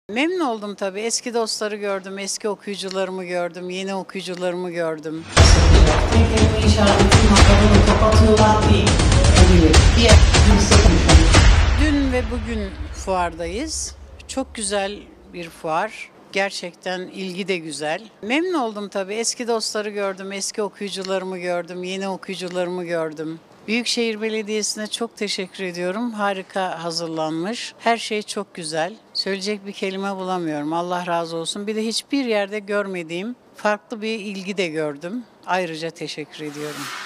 Memnun oldum tabii. Eski dostları gördüm, eski okuyucularımı gördüm, yeni okuyucularımı gördüm. Tek kelime işaretin makamını kapatıyorlar değil. Diğer Dün ve bugün fuardayız. Çok güzel bir fuar. Gerçekten ilgi de güzel. Memnun oldum tabii. Eski dostları gördüm, eski okuyucularımı gördüm, yeni okuyucularımı gördüm. Büyükşehir Belediyesi'ne çok teşekkür ediyorum. Harika hazırlanmış. Her şey çok güzel. Söyleyecek bir kelime bulamıyorum. Allah razı olsun. Bir de hiçbir yerde görmediğim farklı bir ilgi de gördüm. Ayrıca teşekkür ediyorum.